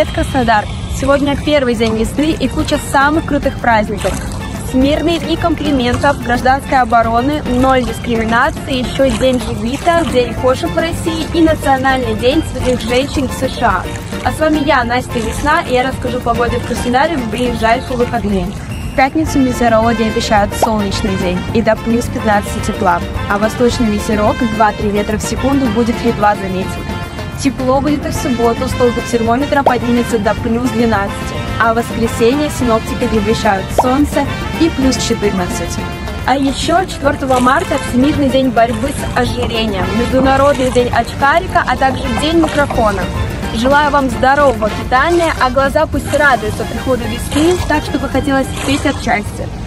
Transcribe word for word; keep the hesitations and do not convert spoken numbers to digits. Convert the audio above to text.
Привет, Краснодар! Сегодня первый день весны и куча самых крутых праздников. Всемирные дни комплиментов, гражданской обороны, ноль дискриминации, еще День Жигита, День кошек в России и Национальный день святых женщин в США. А с вами я, Настя Весна, и я расскажу погоде в Краснодаре в ближайшие выходные. В пятницу метеорологи обещают солнечный день и до плюс пятнадцати тепла, а восточный ветерок два-три метра в секунду будет едва заметен. Тепло будет и в субботу, столбик термометра поднимется до плюс двенадцати, а в воскресенье синоптики обещают солнце и плюс четырнадцать. А еще четвёртого марта Всемирный день борьбы с ожирением, Международный день очкарика, а также День микрофона. Желаю вам здорового питания, а глаза пусть радуются приходу весны, так, чтобы хотелось петь от счастья.